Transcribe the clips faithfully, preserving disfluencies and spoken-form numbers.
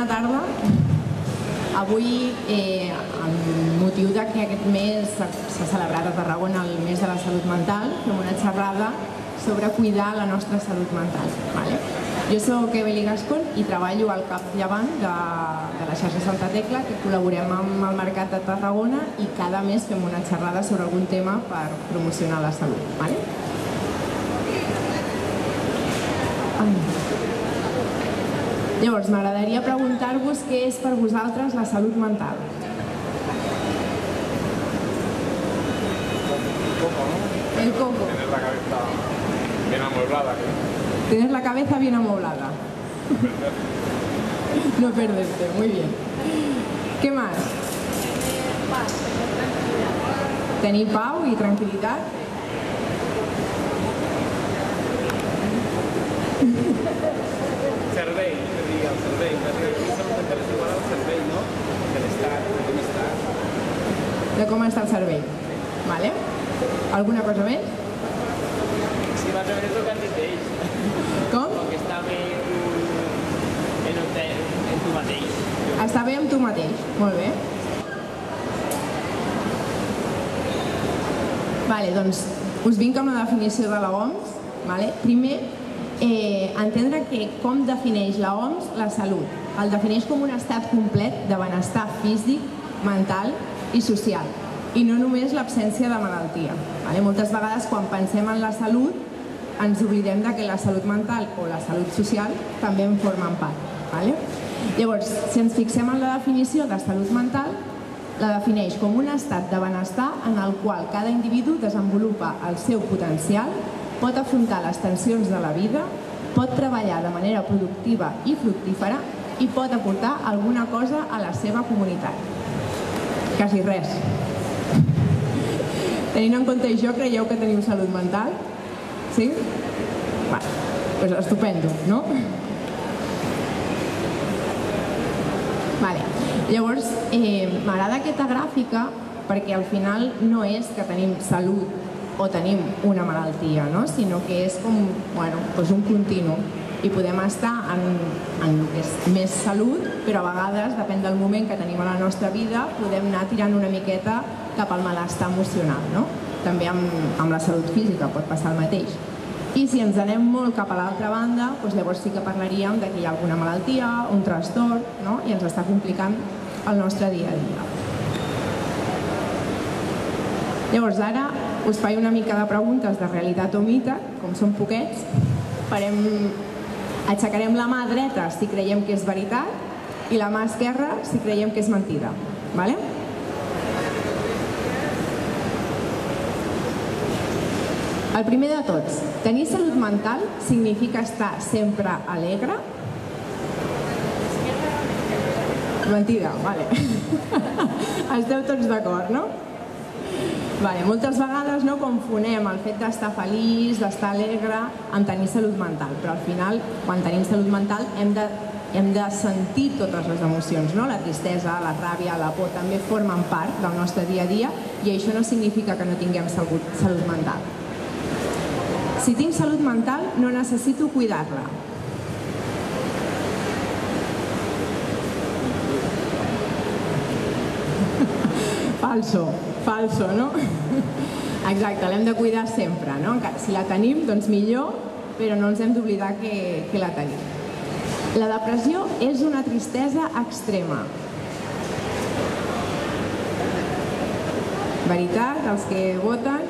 Bona tarda. Avui, amb motiu que aquest mes s'ha celebrat a Tarragona el mes de la salut mental, fem una xerrada sobre cuidar la nostra salut mental. Jo soc Evelyn Gascon i treballo al capdavant de la xarxa Santa Tecla, que col·laborem amb el Mercat de Tarragona i cada mes fem una xerrada sobre algun tema per promocionar la salut. Llavors, m'agradaria preguntar-vos què és per vosaltres la salut mental. El coco. Tienes la cabeza bien amueblada. Tienes la cabeza bien amoblada. No perderte, muy bien. ¿Qué más? Tenir pau i tranquil·litat. Cervell, que digui el cervell. Salut mental és igual al cervell, no? De l'estat, de com està. De com està el cervell. Vale? Alguna cosa més? Sí, más o menos lo que han dit ells. Com? Que està bé en, en tu mateix. Està bé amb tu mateix. Molt bé. Vale, doncs us vinc amb la definició de l'O M S. Vale? Primer, eh, entendre que com defineix l'O M S la salut. El defineix com un estat complet de benestar físic, mental i social. I no només l'absència de malaltia. Vale? Moltes vegades quan pensem en la salut ens oblidem de que la salut mental o la salut social també en formen part. Vale? Llavors, si ens fixem en la definició de salut mental, la defineix com un estat de benestar en el qual cada individu desenvolupa el seu potencial, pot afrontar les tensions de la vida, pot treballar de manera productiva i fructífera i pot aportar alguna cosa a la seva comunitat. Quasi res. Tenint en compte això, creieu que teniu salut mental? Sí? Va, doncs estupendo, no? Vale. Llavors, eh, m'agrada aquesta gràfica perquè al final no és que tenim salut o tenim una malaltia, no? Sinó que és com bueno, doncs un continu i podem estar en, en el que és més salut, però a vegades, depèn del moment que tenim a la nostra vida, podem anar tirant una miqueta cap al malestar emocional, no? També amb, amb la salut física pot passar el mateix. I si ens anem molt cap a l'altra banda, doncs llavors sí que parlaríem que hi ha alguna malaltia, un trastorn, no? I ens està complicant el nostre dia a dia. Llavors ara us faig una mica de preguntes de realitat o mite, com són poquets, farem, aixecarem la mà dreta si creiem que és veritat i la mà esquerra si creiem que és mentida. Vale? El primer de tots, tenir salut mental significa estar sempre alegre? Mentida, vale. Esteu tots d'acord, no? Vale, moltes vegades no confonem el fet d'estar feliç, d'estar alegre, amb tenir salut mental, però al final, quan tenim salut mental, hem de, hem de sentir totes les emocions, no? La tristesa, la ràbia, la por, també formen part del nostre dia a dia i això no significa que no tinguem salut, salut mental. Si tinc salut mental, no necessito cuidar-la. Falso, falso, no? Exacte, l'hem de cuidar sempre, no? Si la tenim, doncs millor, però no ens hem d'oblidar que, que la tenim. La depressió és una tristesa extrema. Veritat, els que voten?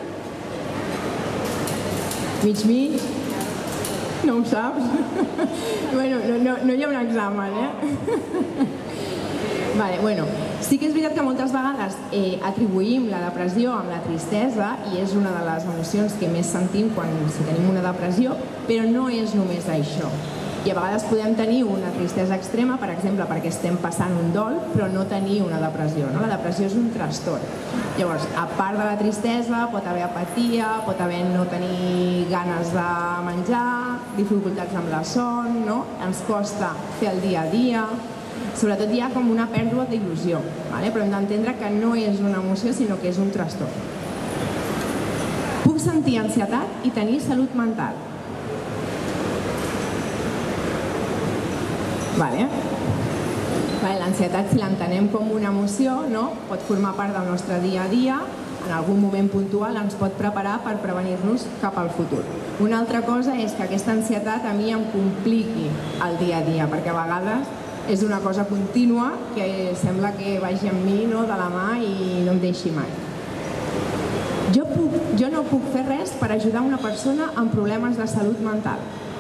Mig, mig? No ho saps? Bueno, no hi ha un examen, eh? Vale, bueno, sí que és veritat que moltes vegades atribuïm la depressió amb la tristesa i és una de les emocions que més sentim quan si tenim una depressió, però no és només això. I a vegades podem tenir una tristesa extrema, per exemple, perquè estem passant un dol, però no tenir una depressió. La depressió és un trastorn. Llavors, a part de la tristesa, pot haver apatia, pot haver no tenir ganes de menjar, dificultats amb la son, ens costa fer el dia a dia, sobretot hi ha com una pèrdua d'il·lusió, però hem d'entendre que no és una emoció, sinó que és un trastorn. Puc sentir ansietat i tenir salut mental. Vale. L'ansietat, si l'entenem com una emoció, pot formar part del nostre dia a dia, en algun moment puntual ens pot preparar per prevenir-nos cap al futur. Una altra cosa és que aquesta ansietat a mi em compliqui el dia a dia, perquè a vegades és una cosa contínua que sembla que vagi amb mi de la mà i no em deixi mai. Jo no puc fer res per ajudar una persona amb problemes de salut mental.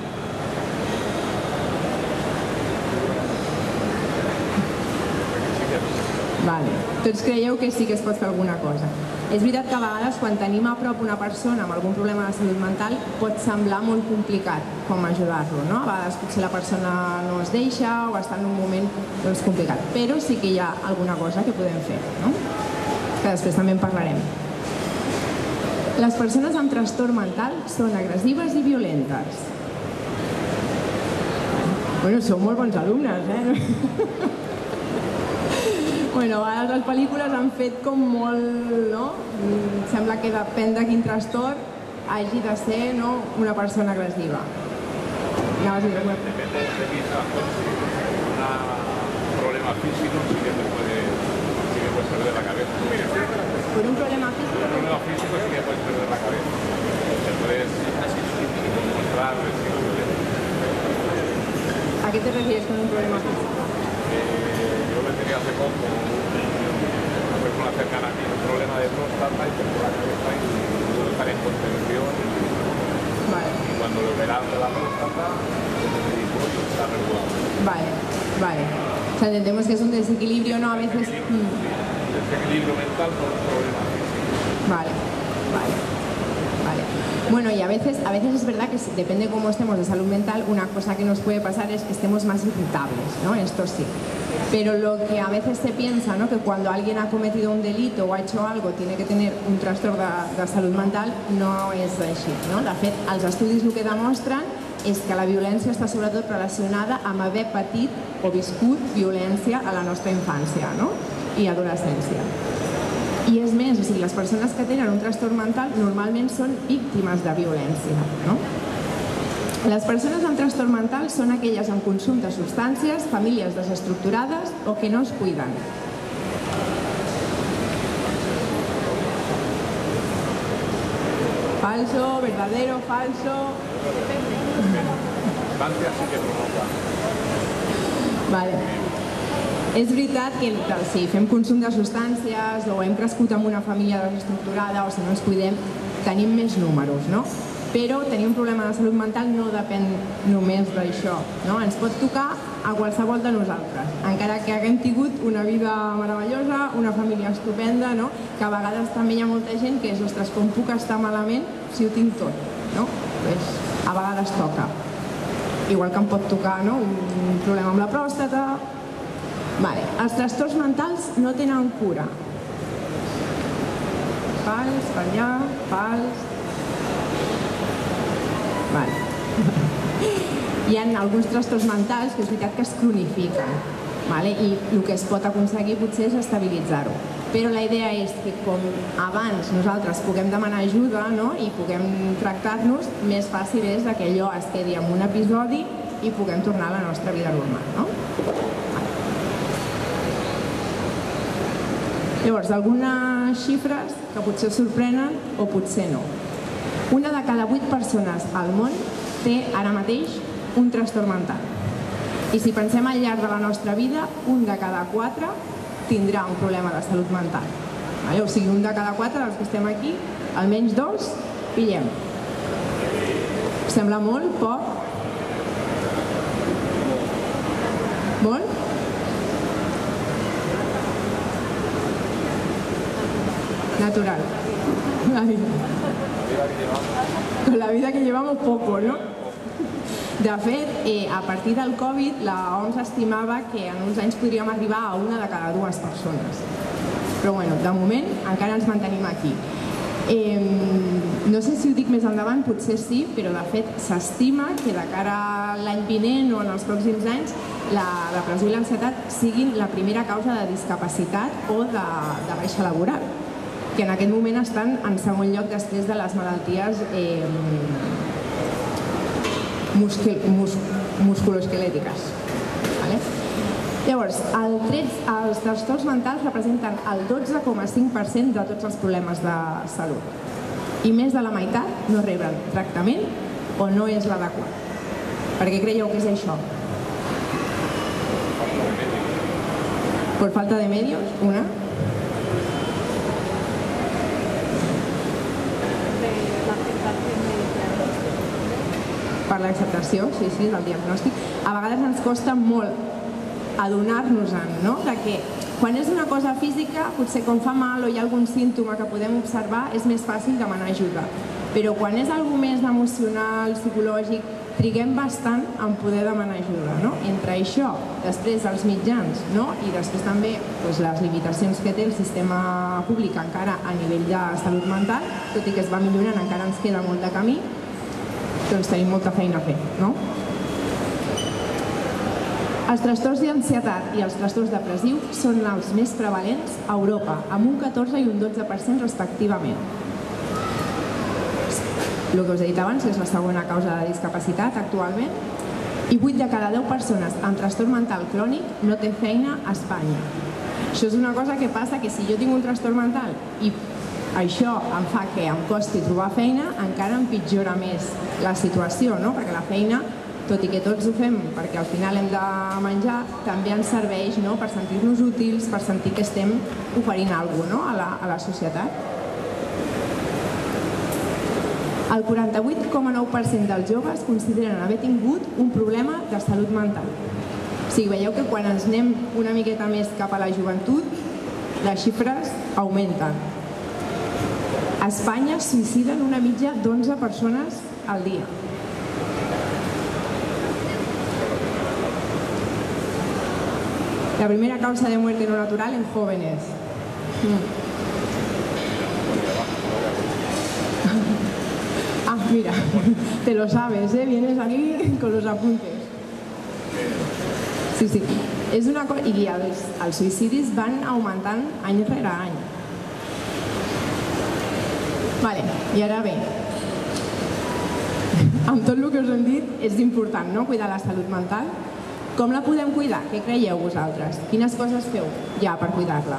Vale. Tots creieu que sí que es pot fer alguna cosa. És veritat que a vegades quan tenim a prop una persona amb algun problema de salut mental pot semblar molt complicat com ajudar-lo, no? A vegades potser la persona no es deixa o està en un moment complicat, però sí que hi ha alguna cosa que podem fer, no? Que després també en parlarem. Les persones amb trastorn mental són agressives i violentes. Bueno, sou molt bons alumnes, eh? Bueno, a vegades les pel·lícules han fet com molt, no? Sembla que depèn de quin trastorn hagi de ser una persona agressiva. Depende de mis trastornos, un problema físico sí que me puede perder la cabeza. ¿Por un problema físico? Un problema físico sí que puedes perder la cabeza. Te puedes mostrar. ¿A qué te refieres con un problema físico? Yo me tenía hace poco una persona cercana a mí un problema de próstata y perdió la cabeza y tuvo que estar en contención. Y cuando lo operaron de la próstata, me dijo que está regulado. Vale, vale. O sea, entendemos que es un desequilibrio, ¿no? A veces... Desequilibrio mental por un problema físico. Vale, vale. Vale. Bueno, y a veces, a veces es verdad que depende de cómo estemos de salud mental, una cosa que nos puede pasar es que estemos más irritables, ¿no? Esto sí. Pero lo que a veces se piensa, ¿no? Que cuando alguien ha cometido un delito o ha hecho algo tiene que tener un trastorn de, de salut mental, no és així, no? De fet, els estudis el que demostren és que la violència està sobretot relacionada amb haver patit o viscut violència a la nostra infància, no? I adolescència. I és més, o sigui, les persones que tenen un trastorn mental normalment són víctimes de violència, no? Les persones amb trastorn mental són aquelles amb consum de substàncies, famílies desestructurades o que no es cuiden. Falso, verdadero, falso... Substàncies sí que provoca. Vale. És veritat que si fem consum de substàncies o hem crescut en una família desestructurada o si no ens cuidem, tenim més números, no? Però tenir un problema de salut mental no depèn només d'això, no? Ens pot tocar a qualsevol de nosaltres, encara que haguem tingut una vida meravellosa, una família estupenda, no? Que a vegades també hi ha molta gent que és, ostres, com puc estar malament si ho tinc tot, no? Pues, a vegades toca. Igual que em pot tocar, no? Un problema amb la pròstata... Vale. Els trastorns mentals no tenen cura. Fals, per allà, fals... Vale. Hi ha alguns trastorns mentals que és veritat que es cronifiquen, vale? I el que es pot aconseguir potser és estabilitzar-ho. Però la idea és que com abans nosaltres puguem demanar ajuda, no? I puguem tractar-nos, més fàcil és que allò es quedi en un episodi i puguem tornar a la nostra vida normal, no? Llavors, algunes xifres que potser us sorprenen o potser no. Una de cada vuit persones al món té ara mateix un trastorn mental. I si pensem al llarg de la nostra vida, un de cada quatre tindrà un problema de salut mental. O sigui, un de cada quatre dels que estem aquí, almenys dos, pillem. Sembla molt? Poc? Molt? Natural. La vida. Con la vida que llevamos poco, ¿no? De fet, eh, a partir del Covid, la O M S estimava que en uns anys podríem arribar a una de cada dues persones. Però, bueno, de moment encara ens mantenim aquí. Eh, no sé si ho dic més endavant, potser sí, però de fet s'estima que de cara a l'any vinent o en els pròxims anys la depressió i l'ansietat siguin la primera causa de discapacitat o de, de baixa laboral, que en aquest moment estan en segon lloc després de les malalties eh, muscul musculoesquelètiques. Vale? Llavors, el trets, els trastorns mentals representen el dotze coma cinc per cent de tots els problemes de salut. I més de la meitat no reben tractament o no és l'adequat. Per què creieu que és això? Per falta de medios, una. Per l'acceptació, sí, sí, del diagnòstic. A vegades ens costa molt adonar-nos-en, no?, de que quan és una cosa física, potser quan fa mal o hi ha algun símptoma que podem observar, és més fàcil demanar ajuda. Però quan és alguna més emocional, psicològic, triguem bastant en poder demanar ajuda, no? Entre això, després els mitjans, no? I després també doncs, les limitacions que té el sistema públic encara a nivell de salut mental, tot i que es va millorant, encara ens queda molt de camí, doncs tenim molta feina a fer, no? Els trastorns d'ansietat i els trastorns depressius són els més prevalents a Europa, amb un catorze i un dotze per cent respectivament. El que us he dit abans és la segona causa de discapacitat actualment i vuit de cada deu persones amb trastorn mental crònic no té feina a Espanya. Això és una cosa que passa que si jo tinc un trastorn mental i això em fa que em costi trobar feina, encara empitjora més la situació, no? Perquè la feina, tot i que tots ho fem perquè al final hem de menjar, també ens serveix, no?, per sentir-nos útils, per sentir que estem oferint alguna cosa, no?, a la, a la societat. El quaranta-vuit coma nou per cent dels joves consideren haver tingut un problema de salut mental. O sigui, veieu que quan ens anem una miqueta més cap a la joventut, les xifres augmenten. A Espanya es suïciden una mitja d'onze persones al dia. La primera causa de muerte no natural en jóvenes. Mm. Ah, mira, te lo sabes, ¿eh? Vienes aquí con los apuntes. Sí, sí. És una cosa... I els, els suïcidis van augmentant any rere any. Vale, i ara bé, amb tot el que us hem dit, és important, no?, cuidar la salut mental. Com la podem cuidar? Què creieu vosaltres? Quines coses feu ja per cuidar-la?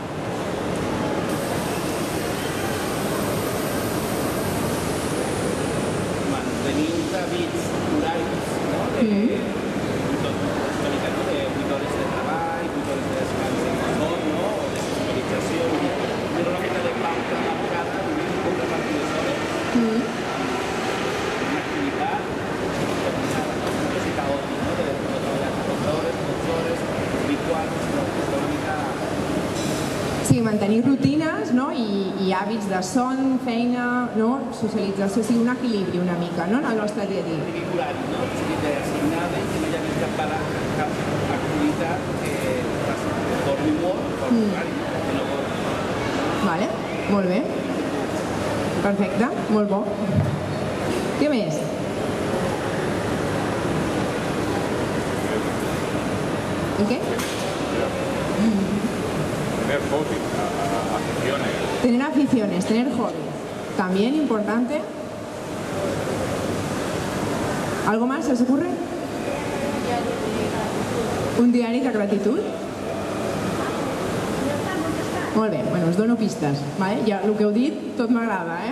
Mantenir uns hàbits horaris, no?, de qualitat de vuit hores de treball, vuit hores de descans de son, no?, o de socialització, fer una mica de pauta a la vegada, un repartir les hores, una activitat, no és caòtic, no?, de treballar dotze hores, dotze hores, vuit quarts, no, és una mica... Sí, mantenir rutines, no?, i, i hàbits de son, feina, no?, socialització, o sigui, un equilibri una mica, no?, en el nostre dia a dia. Sigui horari, no?, o sigui, d'assignada i que no hi hagi cap, cap activitat que dormi molt, o al horari, que no dormi. Vale, molt bé. Perfecte, molt bo. Què més? ¿Y qué? Tener hobbies, aficiones. Tener aficiones, tener hobbies. También importante. ¿Algo más se os ocurre? Un diari de gratitud. Molt bé, bueno, us dono pistes. Vale? Ja, el que heu dit, tot m'agrada, eh?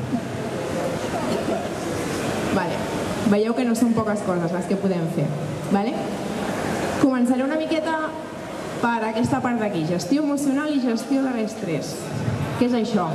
Vale. Veieu que no són poques coses les que podem fer. Vale? Començaré una miqueta per aquesta part d'aquí, gestió emocional i gestió de l'estrès. Què és això?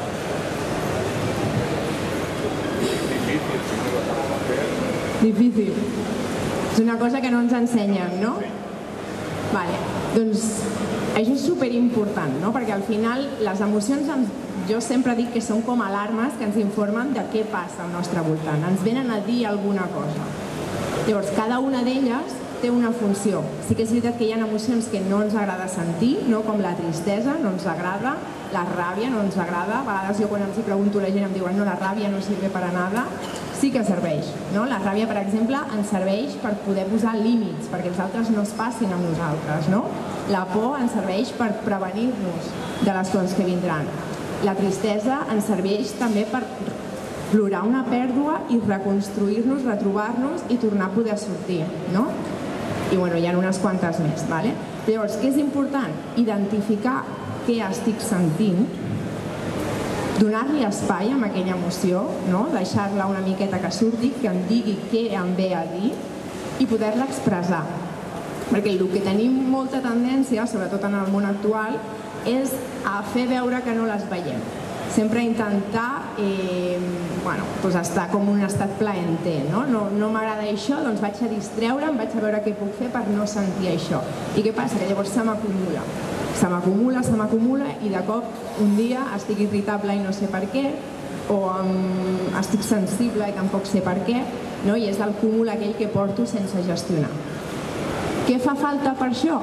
Difícil. És una cosa que no ens ensenyen, no? Vale. Doncs això és superimportant, no? Perquè al final les emocions, jo sempre dic que són com alarmes que ens informen de què passa al nostre voltant. Ens venen a dir alguna cosa. Llavors, cada una d'elles té una funció. Sí que és veritat que hi ha emocions que no ens agrada sentir, no? Com la tristesa, no ens agrada, la ràbia no ens agrada. A vegades jo quan els pregunto a la gent em diuen no, la ràbia no sirve para nada. Sí que serveix, no? La ràbia, per exemple, ens serveix per poder posar límits, perquè els altres no es passin amb nosaltres, no? La por ens serveix per prevenir-nos de les coses que vindran. La tristesa ens serveix també per plorar una pèrdua i reconstruir-nos, retrobar-nos i tornar a poder sortir, no? i bueno, hi ha unes quantes més. Vale? Llavors, què és important? Identificar què estic sentint, donar-li espai a aquella emoció, no? Deixar-la una miqueta que surti, que em digui què em ve a dir i poder-la expressar. Perquè el que tenim molta tendència, sobretot en el món actual, és a fer veure que no les veiem. Sempre intentar eh, bueno, doncs estar com un estat plaenter, no? No, no m'agrada això, doncs vaig a distreure'm, vaig a veure què puc fer per no sentir això. I què passa? Que llavors se m'acumula. Se m'acumula, se m'acumula i de cop un dia estic irritable i no sé per què, o um, estic sensible i tampoc sé per què, no? I és el cúmul aquell que porto sense gestionar. Què fa falta per això?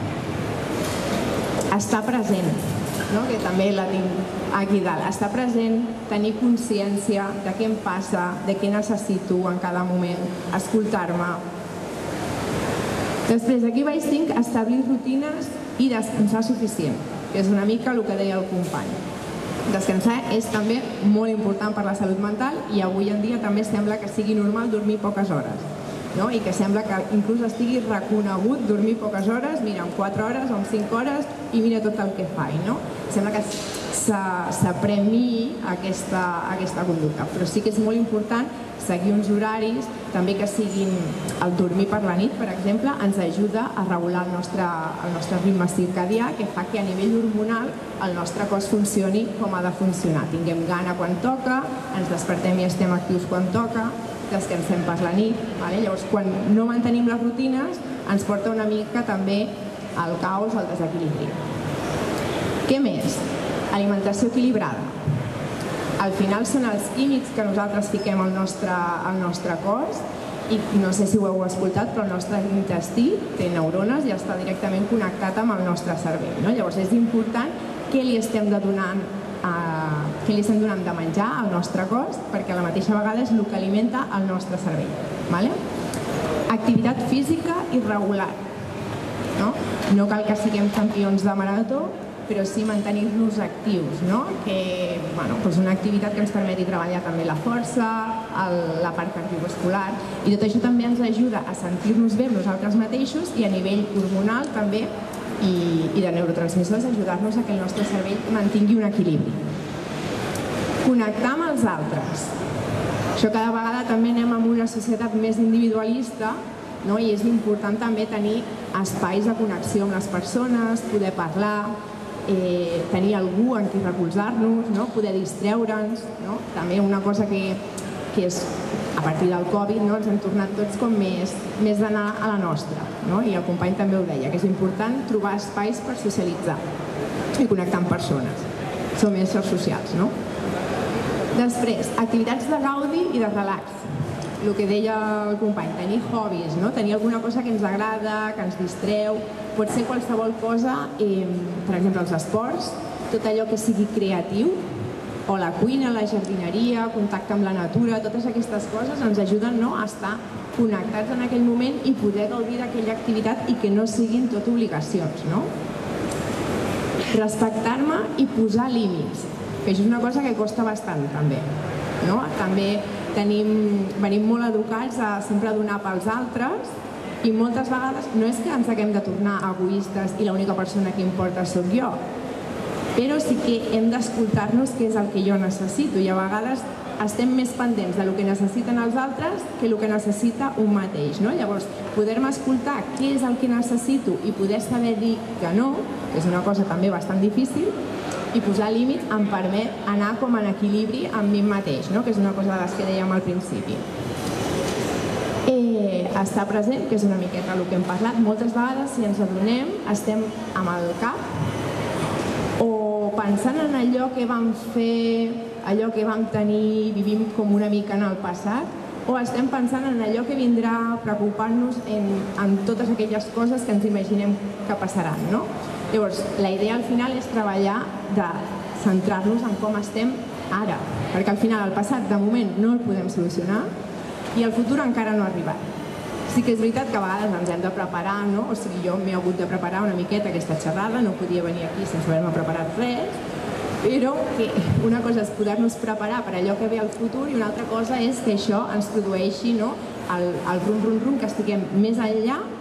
Estar present, no? Que també la tinc aquí dalt. Estar present, tenir consciència de què em passa, de què necessito en cada moment, escoltar-me. Després, aquí baix tinc establir rutines i descansar suficient, que és una mica el que deia el company. Descansar és també molt important per la salut mental i avui en dia també sembla que sigui normal dormir poques hores. No? I que sembla que inclús estigui reconegut dormir poques hores, mira, en quatre hores o en cinc hores i mira tot el que fa. No? Sembla que s'apremi aquesta, aquesta conducta, però sí que és molt important seguir uns horaris, també que siguin el dormir per la nit, per exemple, ens ajuda a regular el nostre, el nostre ritme circadià, que fa que a nivell hormonal el nostre cos funcioni com ha de funcionar. Tinguem gana quan toca, ens despertem i estem actius quan toca, descansem per la nit. Vale? Llavors, quan no mantenim les rutines, ens porta una mica també al caos, al desequilibri. Què més? Alimentació equilibrada. Al final són els químics que nosaltres fiquem al nostre, al nostre cos i no sé si ho heu escoltat, però el nostre intestí té neurones i està directament connectat amb el nostre cervell. No? Llavors és important què li estem de donant eh, què li estem donant de menjar al nostre cos, perquè a la mateixa vegada és el que alimenta el nostre cervell. Vale? Activitat física i regular. No? No cal que siguem campions de marató, però sí mantenir-nos actius, no? Que, bueno, doncs una activitat que ens permeti treballar també la força, el, la part cardiovascular, i tot això també ens ajuda a sentir-nos bé nosaltres mateixos i a nivell hormonal també i, i de neurotransmissors ajudar-nos a que el nostre cervell mantingui un equilibri. Connectar amb els altres. Això cada vegada també anem en una societat més individualista, no? I és important també tenir espais de connexió amb les persones, poder parlar, Eh, tenir algú en qui recolzar-nos, no? Poder distreure'ns, no? També una cosa que, que és a partir del Covid, no? Ens hem tornat tots com més, més d'anar a la nostra, no? I el company també ho deia, que és important trobar espais per socialitzar i connectar amb persones. Som éssers socials, no? Després, activitats de gaudi i de relax. El que deia el company, tenir hobbies, no? Tenir alguna cosa que ens agrada, que ens distreu, pot ser qualsevol cosa, eh, per exemple els esports, tot allò que sigui creatiu, o la cuina, la jardineria, contacte amb la natura, totes aquestes coses ens ajuden, no?, a estar connectats en aquell moment i poder gaudir d'aquella activitat i que no siguin tot obligacions, no? Respectar-me i posar límits, que això és una cosa que costa bastant també, no? També tenim, venim molt educats a sempre donar pels altres i moltes vegades no és que ens haguem de tornar egoistes i l'única persona que importa sóc jo, però sí que hem d'escoltar-nos què és el que jo necessito i a vegades estem més pendents del que necessiten els altres que el que necessita un mateix, no? Llavors, poder-me escoltar què és el que necessito i poder saber dir que no, que és una cosa també bastant difícil, i posar límits em permet anar com en equilibri amb mi mateix, no? Que és una cosa de les que dèiem al principi. Eh, estar present, que és una miqueta el que hem parlat, moltes vegades si ens adonem estem amb el cap o pensant en allò que vam fer, allò que vam tenir, vivim com una mica en el passat, o estem pensant en allò que vindrà, preocupant-nos en, en totes aquelles coses que ens imaginem que passaran, no? Llavors, la idea al final és treballar de centrar-nos en com estem ara, perquè al final el passat de moment no el podem solucionar i el futur encara no ha arribat. Sí que és veritat que a vegades ens hem de preparar, no? O sigui, jo m'he hagut de preparar una miqueta aquesta xerrada, no podia venir aquí sense haver-me preparat res, però que una cosa és poder-nos preparar per allò que ve al futur i una altra cosa és que això ens produeixi, no? el, el rum-rum-rum, que estiguem més enllà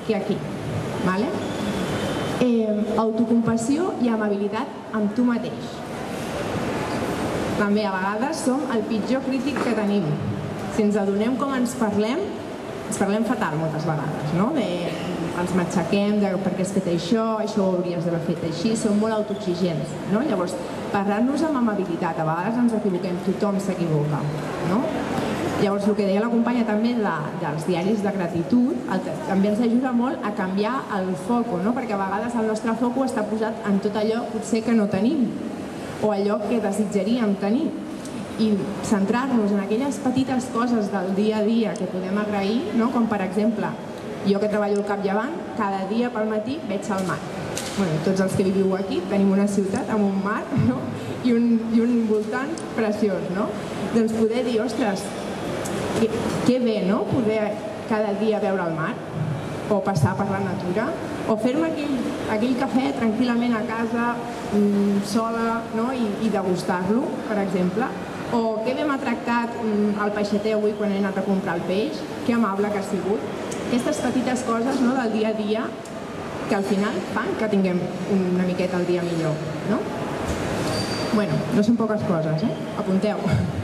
que aquí. Vale? Eh, autocompassió i amabilitat amb tu mateix. També a vegades som el pitjor crític que tenim. Si ens adonem com ens parlem, ens parlem fatal moltes vegades, no? De, ens matxaquem de per què has fet això, això ho hauries d'haver fet així, som molt autoexigents, no? Llavors, parlar-nos amb amabilitat, a vegades ens equivoquem, tothom s'equivoca, no? Llavors, el que deia la companya també de, dels diaris de gratitud, el, també ens ajuda molt a canviar el foco, no? Perquè a vegades el nostre foco està posat en tot allò potser que no tenim, o allò que desitjaríem tenir. I centrar-nos en aquelles petites coses del dia a dia que podem agrair, no? Com per exemple, jo que treballo al capdavant, cada dia pel matí veig el mar. Bueno, tots els que viviu aquí tenim una ciutat amb un mar, no? I, un, i un voltant preciós, no? Doncs poder dir, ostres, que, que bé, no? Poder cada dia veure el mar, o passar per la natura, o fer-me aquell, aquell cafè tranquil·lament a casa, mmm, sola, no? I, i degustar-lo, per exemple. O que bé m'ha tractat mmm, el peixater avui quan he anat a comprar el peix, que amable que ha sigut. Aquestes petites coses, no? Del dia a dia que al final fan que tinguem una miqueta el dia millor, no? Bueno, no són poques coses, eh? Apunteu.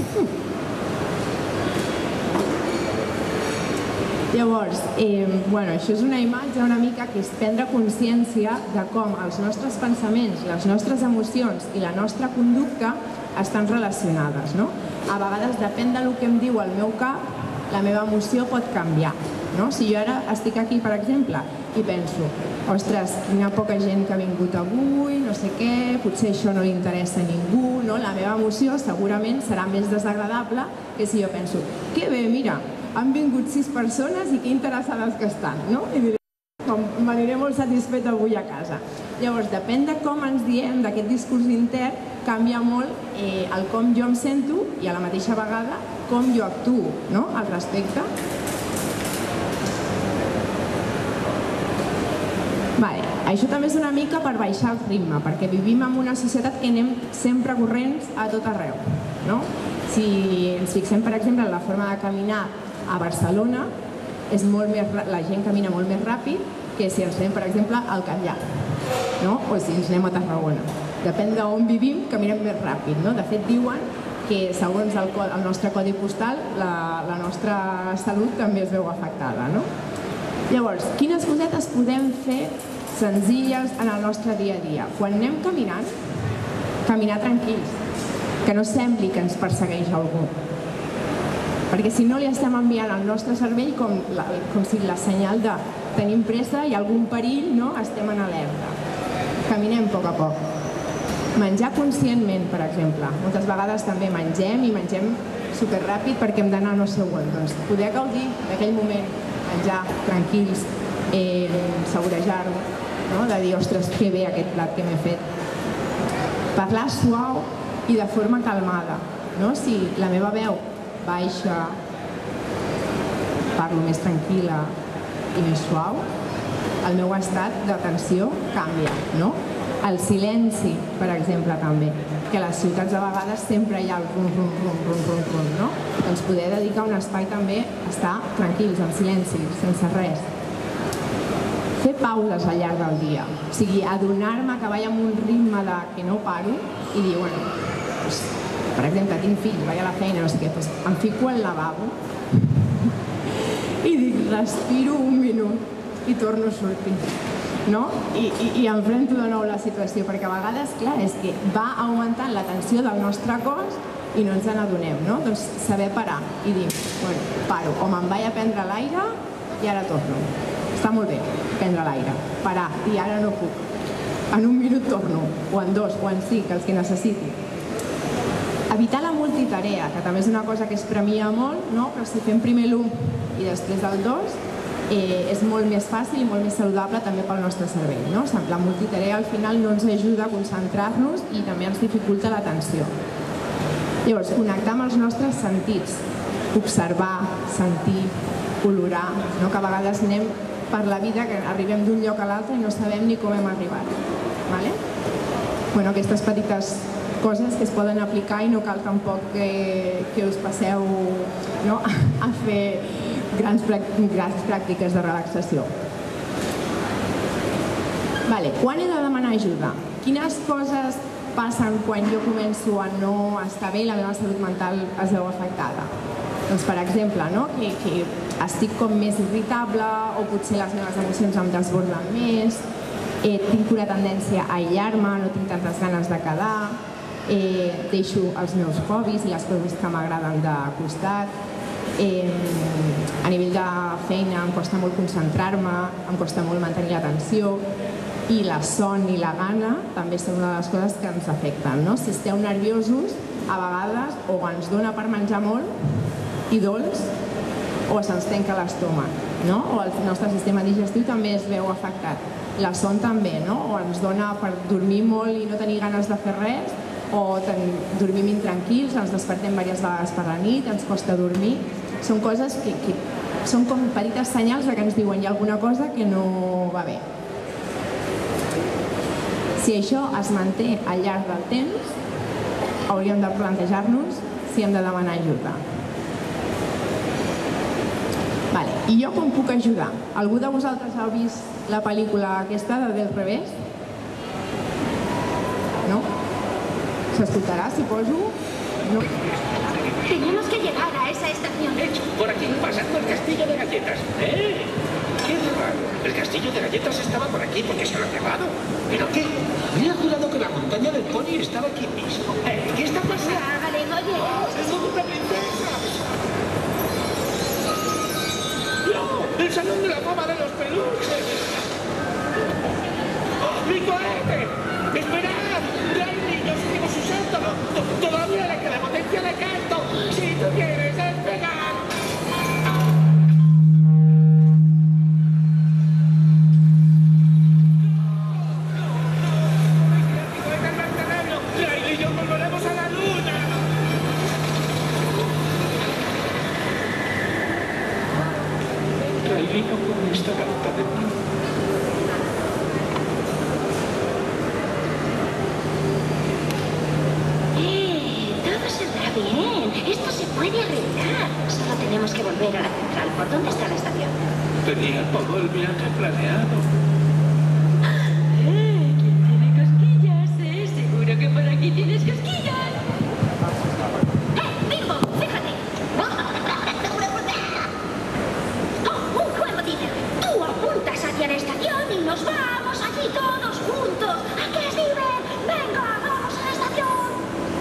Llavors, eh, bueno, això és una imatge una mica que és prendre consciència de com els nostres pensaments, les nostres emocions i la nostra conducta estan relacionades, no? A vegades, depèn del que em diu el meu cap, la meva emoció pot canviar, no? Si jo ara estic aquí, per exemple, i penso, ostres, quina poca gent que ha vingut avui, no sé què, potser això no li interessa a ningú, no? La meva emoció segurament serà més desagradable que si jo penso, que bé, mira, han vingut sis persones i que interessades que estan, no? I diré, m'aniré molt satisfet avui a casa. Llavors, depèn de com ens diem, d'aquest discurs intern, canvia molt eh, el com jo em sento i a la mateixa vegada com jo actuo, no? Al respecte. Vale. Això també és una mica per baixar el ritme, perquè vivim en una societat que anem sempre corrents a tot arreu, no? Si ens fixem, per exemple, en la forma de caminar a Barcelona, és molt més, la gent camina molt més ràpid que si ens anem, per exemple, al Catllar, no? O si ens anem a Tarragona. Depèn d'on vivim, caminem més ràpid, no? De fet, diuen que segons el, el nostre codi postal, la, la nostra salut també es veu afectada, no? Llavors, quines cosetes podem fer senzilles en el nostre dia a dia? Quan anem caminant, caminar tranquils, que no sembli que ens persegueix algú. Perquè si no li estem enviant al nostre cervell com, la, com si la senyal de tenim pressa, hi ha algun perill, no? Estem en alerta. Caminem a poc a poc. Menjar conscientment, per exemple. Moltes vegades també mengem i mengem superràpid perquè hem d'anar no sé on. Doncs poder gaudir d'aquell moment, menjar tranquils, eh, saborejar-ho, no? De dir, ostres, que bé aquest plat que m'he fet. Parlar suau i de forma calmada, no? Si la meva veu baixa, parlo més tranquil·la i més suau, el meu estat d'atenció canvia, no? El silenci, per exemple, també, que a les ciutats a vegades sempre hi ha el rum, rum, rum, rum, rum, rum, no? Doncs poder dedicar un espai també a estar tranquils, en silenci, sense res. Fer pauses al llarg del dia, o sigui, adonar-me que vaig amb un ritme de que no paro i dir, bueno, doncs, per exemple, tinc fills, vaig a la feina, no sé què, doncs em fico al lavabo i dic, respiro un minut i torno a sortir, no? I, i, i enfrento de nou la situació, perquè a vegades, clar, és que va augmentant la tensió del nostre cos i no ens n'adonem, no? Doncs saber parar i dir, bueno, paro, o me'n vaig a prendre l'aire i ara torno. Està molt bé, prendre l'aire, parar, i ara no puc. En un minut torno, o en dos, o en cinc, els que necessiti. Evitar la multitarea, que també és una cosa que es premia molt, no? Però si fem primer l'u i després el dos, eh, és molt més fàcil i molt més saludable també pel nostre cervell, no? La multitarea al final no ens ajuda a concentrar-nos i també ens dificulta l'atenció. Llavors, connectar amb els nostres sentits, observar, sentir, olorar, no? Que a vegades anem per la vida, que arribem d'un lloc a l'altre i no sabem ni com hem arribat. Vale? Bueno, aquestes petites coses que es poden aplicar i no cal tampoc que, que us passeu, no? A fer grans, grans pràctiques de relaxació. Vale, quan he de demanar ajuda? Quines coses passen quan jo començo a no estar bé i la meva salut mental es veu afectada? Doncs, per exemple, no? que, que estic com més irritable o potser les meves emocions em desborden més, eh, tinc una tendència a aïllar-me, no tinc tantes ganes de quedar, eh, deixo els meus hobbies i les coses que m'agraden de costat, eh, a nivell de feina em costa molt concentrar-me, em costa molt mantenir l'atenció, i la son i la gana també són una de les coses que ens afecten, no? Si esteu nerviosos, a vegades o ens dona per menjar molt i dolç o se'ns tanca l'estómac, no? O el nostre sistema digestiu també es veu afectat. La son també, no? O ens dona per dormir molt i no tenir ganes de fer res, o dormim intranquils, ens despertem diverses vegades per la nit, ens costa dormir. Són coses que, que són com petites senyals que ens diuen hi ha alguna cosa que no va bé. Si això es manté al llarg del temps, hauríem de plantejar-nos si hem de demanar ajuda. Vale. I jo com puc ajudar? Algú de vosaltres ha vist la pel·lícula aquesta de Del Revés? No? ¿S'escoltarà si poso? No. Tenemos que llegar a esa estación. Hecho, por aquí, pasando el castillo de galletas. ¡Eh! ¡Qué raro! El castillo de galletas estaba por aquí porque se lo ha llevado. ¿Pero qué? Había jurado que la montaña del pony estaba aquí mismo. Eh, ¿Qué está pasando? Hágale, oye. ¡Es una princesa! ¡No! ¡El salón de la fama de los peluches! ¡Oh, mi cohete! ¡Esperad! ¡Riley, no seguimos usándolo! ¡Todavía le queda potencia de canto! ¡Si tú quieres despegar! Tenía todo el viaje planeado. Eh, ¿quién tiene cosquillas? Eh? Seguro que por aquí tienes cosquillas. ¡Eh, Bimbo! ¡Fíjate! ¡Oh, un juego, títer! Tú apuntas hacia la estación y nos vamos allí todos juntos. ¿A qué sirve? ¡Venga, vamos a la estación!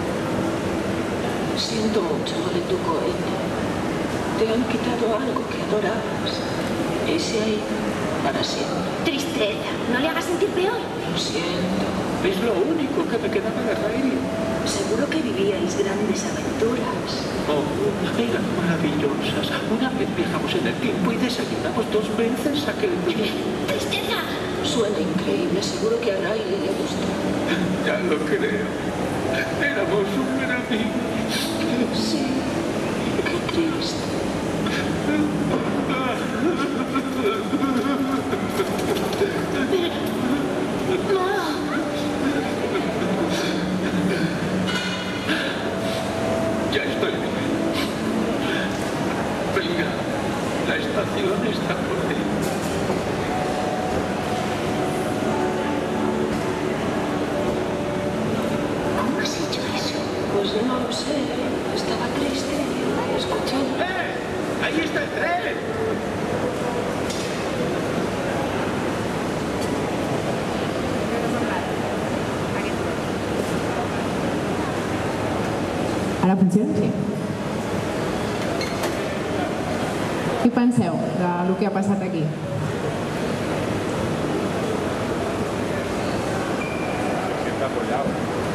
Siento mucho lo de tu cohete. Te han quitado algo que adorabas. Ese ahí, para siempre. Tristeza. ¿No le hagas sentir peor? Lo siento. Es lo único que me quedaba de Riley. Seguro que vivíais grandes aventuras. Oh, eran maravillosas. Una vez viajamos en el tiempo y desayunamos dos veces aquel día. ¡Tristeza! Suena increíble. Seguro que a Riley le gusta. Ya lo creo. Éramos súper amigos. Sí. Qué triste. Ya estoy bien. Venga, la estación está por ahí. ¿Cómo has hecho eso? Pues no lo sé. Estaba triste. Escuché. ¡Eh! ¡Ahí está el tren! Ara funciona? Sí. Què penseu del que ha passat aquí? Siente apoyado.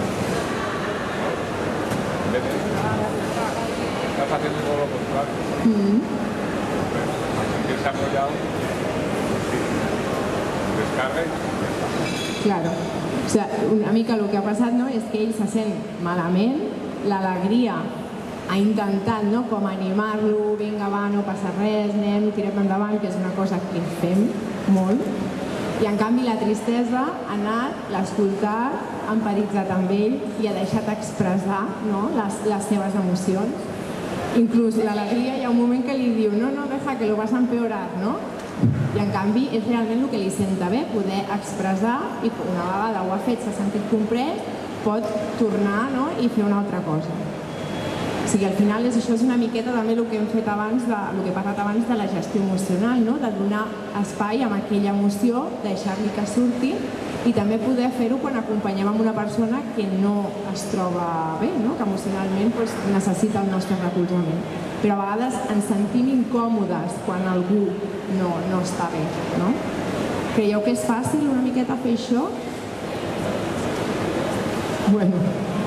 En vez de... Estás haciendo todo lo contrario. Mm. Al sentirse apoyado, sí. Descarga y... Claro. O sigui, una mica el que ha passat, no, és que ell se sent malament, l'alegria ha intentat, no, com animar-lo, vinga, va, no passa res, nen, tirem endavant, que és una cosa que fem molt, i en canvi la tristesa ha anat, l'ha escoltat, ha empatitzat amb ell i ha deixat expressar, no, les, les seves emocions. Inclús l'alegria hi ha un moment que li diu no, no, deja, que lo vas a empeorar, no? I en canvi és realment el que li senta bé, poder expressar i una vegada ho ha fet, s'ha sentit comprès, pot tornar i fer una altra cosa. O sigui, al final això és una miqueta també el que hem fet abans, el que he parlat abans de la gestió emocional, de donar espai a aquella emoció, deixar-li que surti i també poder fer-ho quan acompanyem amb una persona que no es troba bé, que emocionalment necessita el nostre recolzament. Però a vegades ens sentim incòmodes quan algú no està bé. Creieu que és fàcil una miqueta fer això? Bueno,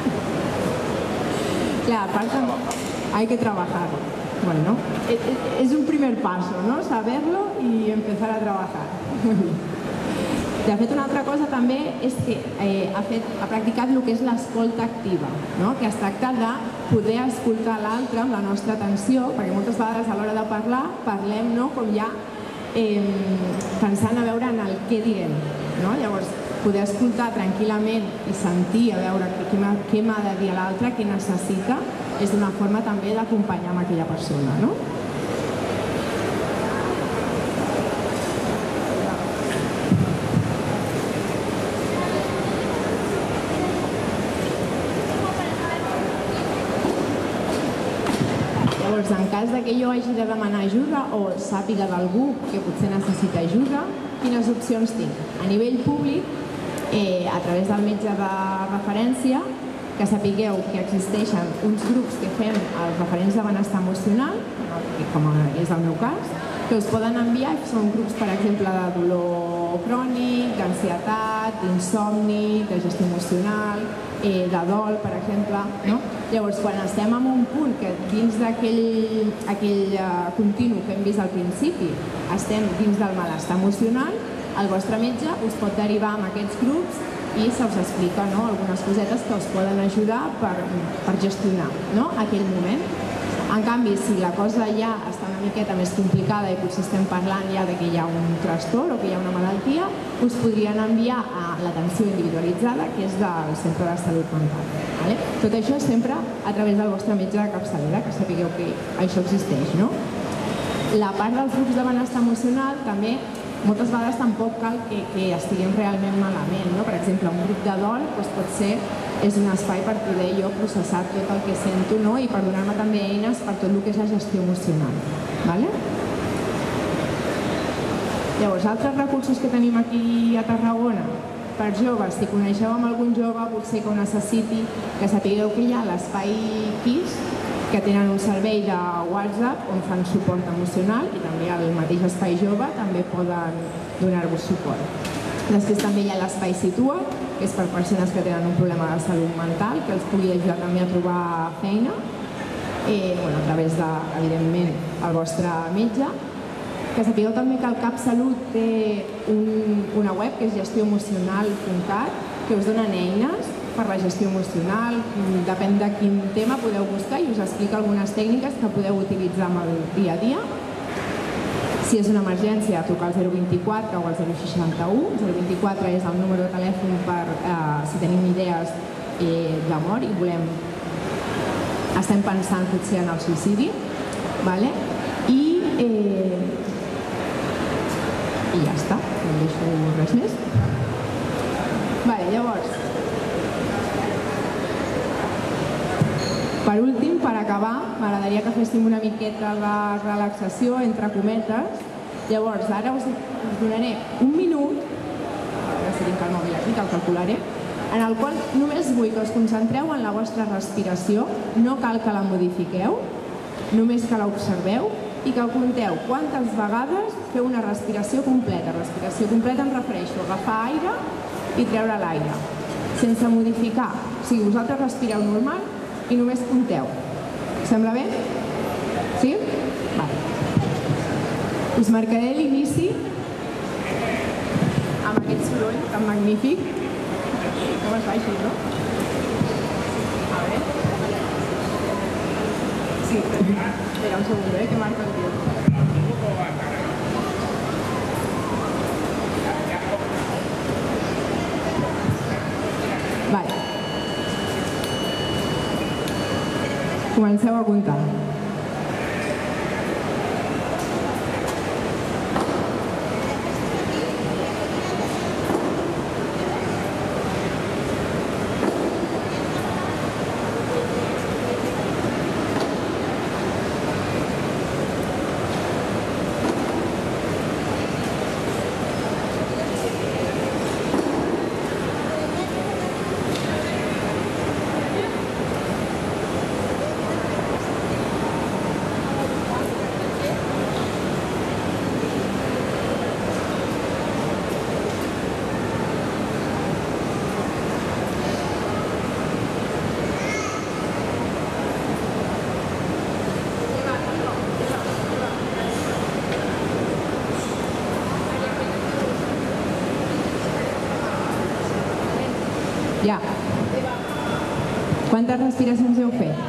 claro, aparte hay que trabajar. Bueno, es un primer paso, ¿no? Saberlo y empezar a trabajar. De fet, una altra cosa també és que ha practicat el que és l'escolta activa, que es tracta de poder escoltar l'altre amb la nostra atenció, perquè moltes vegades a l'hora de parlar parlem com ja pensant a veure en el què direm. Llavors, poder escoltar tranquil·lament i sentir a veure què m'ha de dir l'altre, què necessita, és una forma també d'acompanyar amb aquella persona. Llavors, en cas que jo hagi de demanar ajuda o sàpiga d'algú que potser necessita ajuda, quines opcions tinc? A nivell públic, a través del metge de referència, que sapigueu que existeixen uns grups que fem els referents de benestar emocional, com és el meu cas, que us poden enviar, són grups, per exemple, de dolor crònic, d'ansietat, d'insomni, de gestió emocional, de dol, per exemple. Llavors, quan estem en un punt que dins d'aquell continu que hem vist al principi estem dins del malestar emocional, el vostre metge us pot derivar amb aquests grups i se us explica algunes cosetes que us poden ajudar per gestionar aquell moment. En canvi, si la cosa ja està una miqueta més complicada i potser estem parlant ja que hi ha un trastorn o que hi ha una malaltia, us podrien enviar a l'atenció individualitzada, que és del Centre de Salut Mental. Tot això sempre a través del vostre metge de capçalera, que sapigueu que això existeix. La part dels grups de benestar emocional també moltes vegades tampoc cal que estiguem realment malament. Per exemple, un grup de dol potser és un espai per poder jo processar tot el que sento i per donar-me també eines per tot el que és la gestió emocional. Llavors, altres recursos que tenim aquí a Tarragona per joves, si coneixeu amb algun jove potser que ho necessiti, que sapigueu que hi ha l'Espai Kiss, que tenen un servei de WhatsApp on fan suport emocional i també al mateix Espai Jove també poden donar-vos suport. Després també hi ha l'Espai Situa, que és per persones que tenen un problema de salut mental, que els pugui ajudar també a trobar feina, a través de, evidentment, el vostre metge. Que sapigueu també que el CapSalut té una web que és gestió emocional punt cat, que us donen eines per la gestió emocional, depèn de quin tema podeu buscar i us explica algunes tècniques que podeu utilitzar en el dia a dia. Si és una emergència, trucar al zero vint quatre o al zero seixanta-u. El zero vint quatre és el número de telèfon per si tenim idees de mort i volem... estem pensant potser en el suïcidi. I i ja està, no em deixo res més. Llavors, per últim, per acabar, m'agradaria que féssim una miqueta de relaxació, entre cometes. Llavors, ara us donaré un minut, ara si tinc el mòbil aquí, que el calcularé, en el qual només vull que us concentreu en la vostra respiració, no cal que la modifiqueu, només que l'observeu i que compteu quantes vegades feu una respiració completa. Respiració completa em refereixo a agafar aire i treure l'aire, sense modificar. O sigui, vosaltres respireu normal i només compteu. Us sembla bé? Sí? Vale. Us marcaré l'inici amb aquest soroll tan magnífic. Com es fa així, no? A veure. Sí. Espera un segundo, eh, que marco el tiempo. Vale. Comenceu a comptar. Ja. Quantes respiracions heu fet?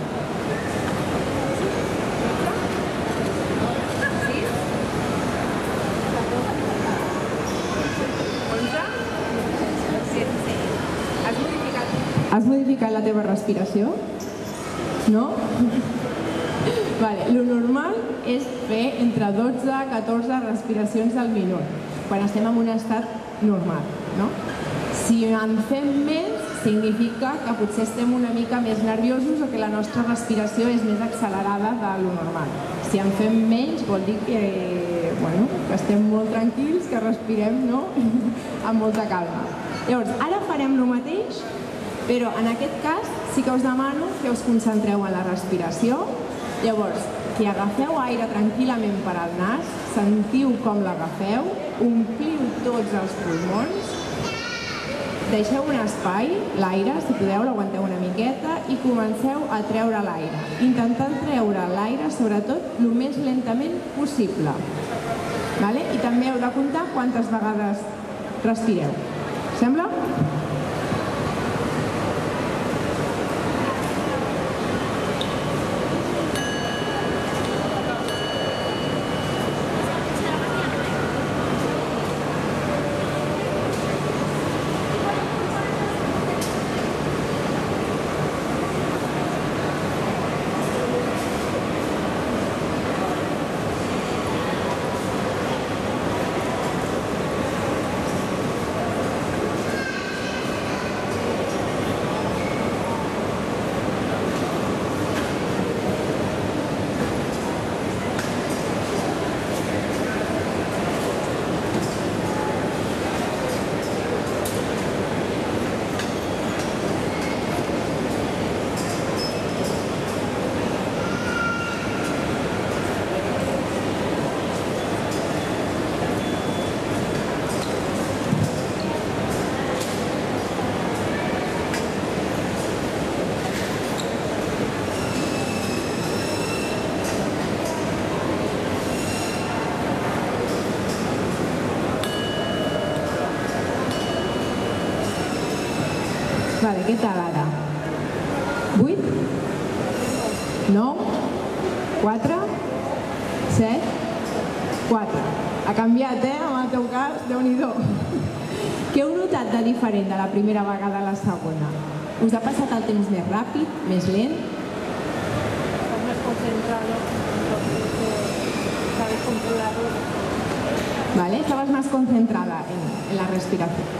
Has modificat la teva respiració? No? Vale. Lo normal és fer entre dotze a catorze respiracions al minut, quan estem en un estat normal, no? Si en fem més, significa que potser estem una mica més nerviosos o que la nostra respiració és més accelerada de lo normal. Si en fem menys, vol dir que, bueno, que estem molt tranquils, que respirem, no? Amb molta calma. Llavors, ara farem el mateix, però en aquest cas sí que us demano que us concentreu en la respiració. Llavors, que agafeu aire tranquil·lament per al nas, sentiu com l'agafeu, ompliu tots els pulmons, deixeu un espai, l'aire, si podeu, l'aguanteu una miqueta i comenceu a treure l'aire. Intentant treure l'aire, sobretot, el més lentament possible. I també heu de comptar quantes vegades respireu. Sembla? Vale, què tal ara? vuit? nou? quatre? set? quatre. Ha canviat, eh? En el teu cas, Déu-n'hi-do. Què heu notat de diferent de la primera vegada a la segona? Us ha passat el temps més ràpid, més lent? Estás más concentrado, entonces sabes controlarlo. Vale, estabas más concentrada en, en la respiración.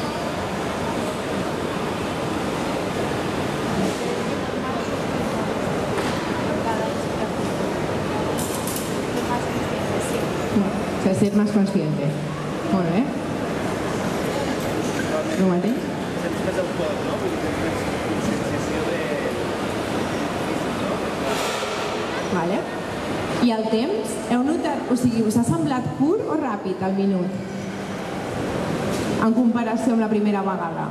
O sea, ser más consciente. Molt bé. El mateix? Saps més el cor, no? Vull dir, una sensació de... Vale. I el temps? Heu notat, o sigui, us ha semblat curt o ràpid el minut? En comparació amb la primera vegada.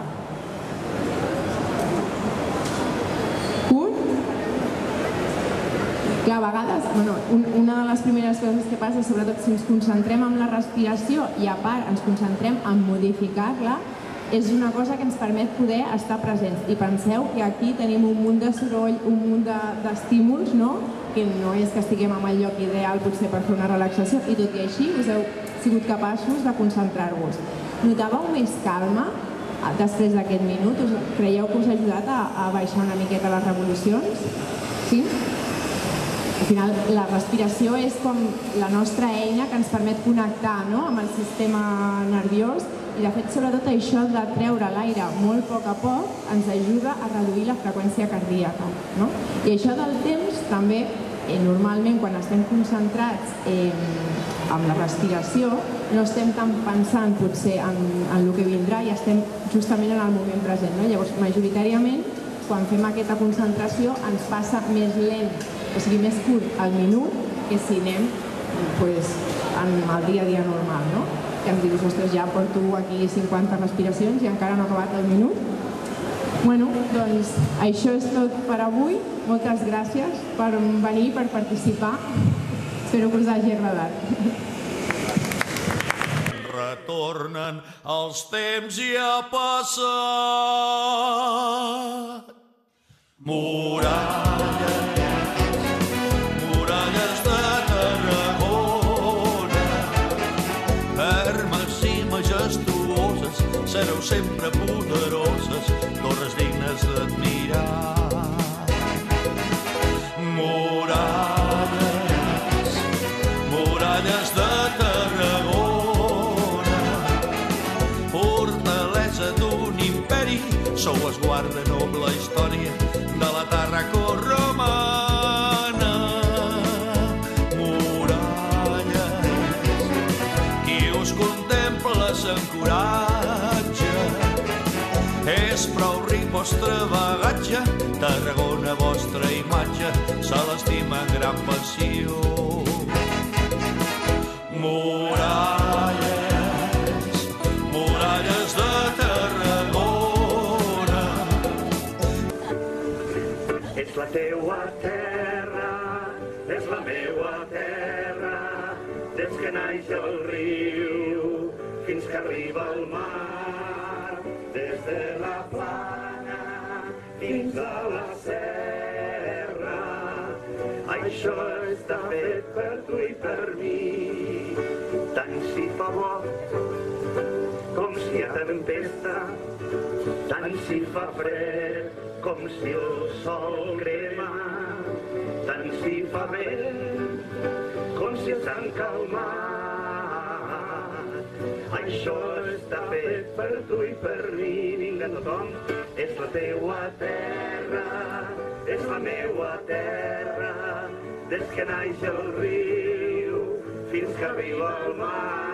Clar, a vegades, bueno, una de les primeres coses que passa, sobretot si ens concentrem en la respiració i a part ens concentrem en modificar-la, és una cosa que ens permet poder estar presents. I penseu que aquí tenim un munt de soroll, un munt d'estímuls, no? Que no és que estiguem en el lloc ideal potser per fer una relaxació, i tot i així us heu sigut capaços de concentrar-vos. Notàveu més calma després d'aquest minut? Creieu que us ha ajudat a baixar una miqueta les revolucions? Sí? Al final, la respiració és com la nostra eina que ens permet connectar amb el sistema nerviós i, de fet, sobretot això de treure l'aire molt a poc a poc ens ajuda a reduir la freqüència cardíaca. I això del temps també, normalment, quan estem concentrats en la respiració, no estem tan pensant potser en el que vindrà i estem justament en el moment present. Llavors, majoritàriament, quan fem aquesta concentració, ens passa més lent, o sigui, més curt al minut, que si anem en el dia a dia normal, no? Que ens dius, ostres, ja porto aquí cinquanta respiracions i encara no ha acabat el minut. Bueno, doncs això és tot per avui. Moltes gràcies per venir, per participar. Espero que us hagi agradat. retornen els temps ja passat. Muralles, muralles de Tarragona, fermes i majestuoses, sereu sempre poderoses, torres dignes d'admirar. Muralles, muralles de Tarragona, fortalesa d'un imperi, sou esguard de noble història de la Tarraco-romana. Muralles, qui us contempla s'encoratja, és prou ric vostre bagatge, Tarragona, vostra imatge, se l'estima en gran passió. Muralles, muralles de Tarragona. És la teua terra, és la meua terra, des que naix el riu fins que arriba al mar, des de la plana fins a la serra. Això està fet per tu i per mi, tant si fa bo com si hi ha tempesta, tant si fa fred com si el sol crema, tant si fa vent com si s'han calmat. Això està fet per tu i per mi, vinga tothom. És la teua terra, és la meua terra, des que naix el riu fins que arriba al mar.